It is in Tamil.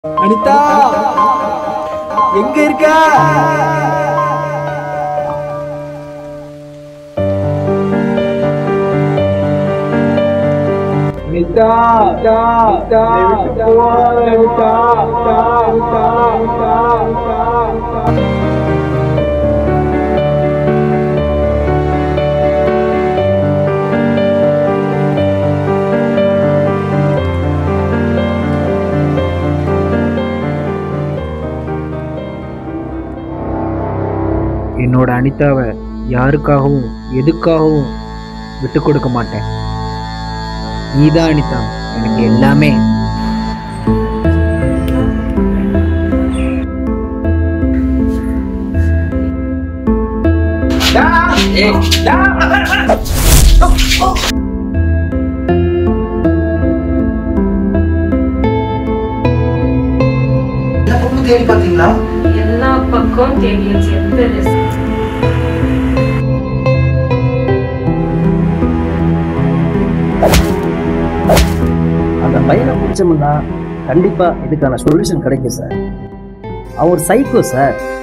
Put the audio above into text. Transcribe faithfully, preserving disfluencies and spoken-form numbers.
அனிதா எங்க இருக்க? அனிதா அனிதா அனிதா அனிதா அனிதா அனிதா என்னோட அனிதாவை யாருக்காகவும் எதுக்காகவும் விட்டு கொடுக்க மாட்டேன். நீதான் அனிதா எனக்கு எல்லாமே. தேடி பாத்தீங்களா? எல்லா பக்கம் தேடியாச்சு. எந்த ரிஸ்க் அந்த பையனை பிடிச்சோம்னா கண்டிப்பா இதுக்கான சொல்யூஷன் கிடைக்கும் சார். அவர் சைக்கோ சார்.